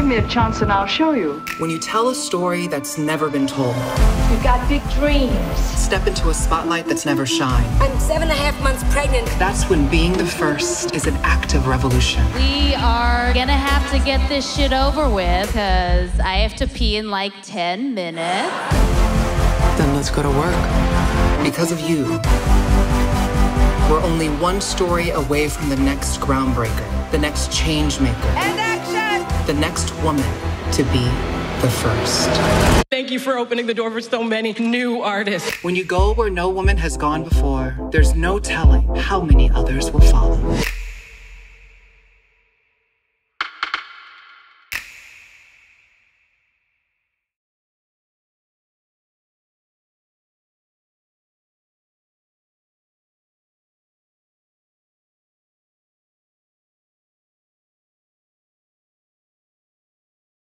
me a chance and I'll show you. When you tell a story that's never been told. You've got big dreams. Step into a spotlight that's never shined. I'm 7.5 months pregnant. That's when being the first is an act of revolution. We are gonna have to get this shit over with, because I have to pee in like 10 minutes. Then let's go to work. Because of you, we're only one story away from the next groundbreaker, the next change maker. And action! The next woman to be the first. Thank you for opening the door for so many new artists. When you go where no woman has gone before, there's no telling how many others will follow.